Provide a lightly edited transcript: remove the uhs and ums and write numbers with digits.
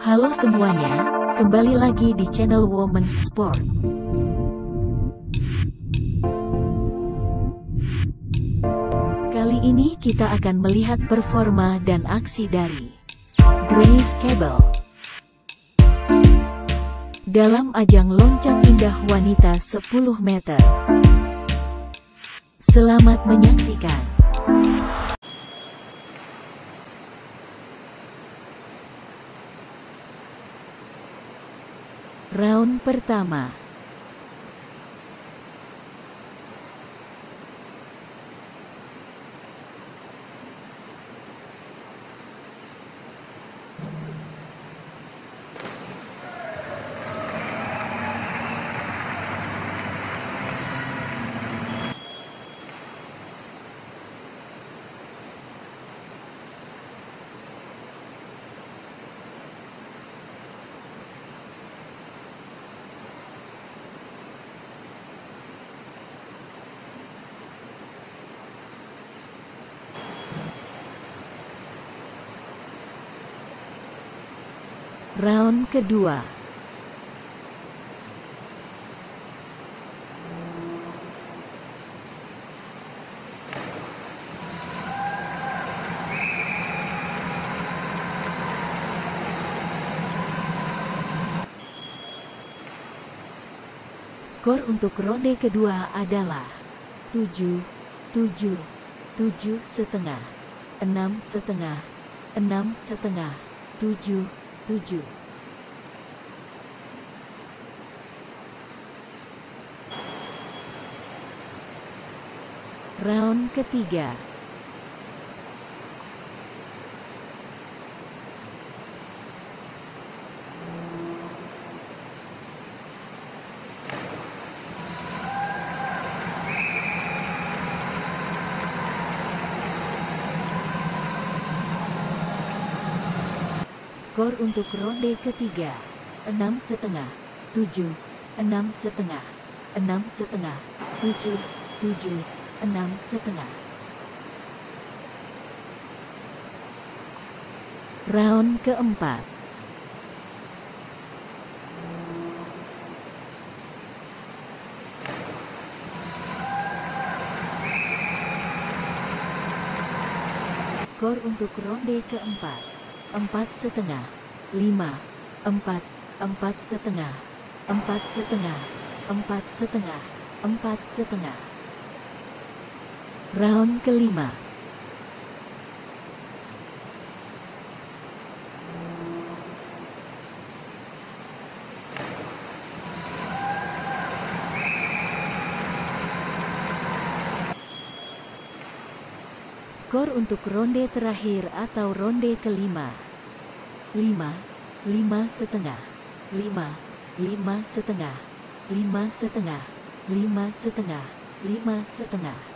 Halo semuanya, kembali lagi di channel Women's Sport. Kali ini kita akan melihat performa dan aksi dari Grace Cable dalam ajang loncat indah wanita 10 meter. Selamat menyaksikan. Round pertama. Round kedua. Skor untuk ronde kedua adalah 7-7, 7,5, 6,5, 6,5, 7-7. Round ketiga. Skor untuk ronde ketiga 6,5, 7, 6,5, 6,5, 7, 7, 6,5. Round keempat. Skor untuk ronde keempat 4,5, 5, 4, 4,5, 4,5, 4,5, 4,5. Round kelima. Skor untuk ronde terakhir atau ronde kelima 5, 5,5, 5, 5,5, 5,5, 5,5, 5,5.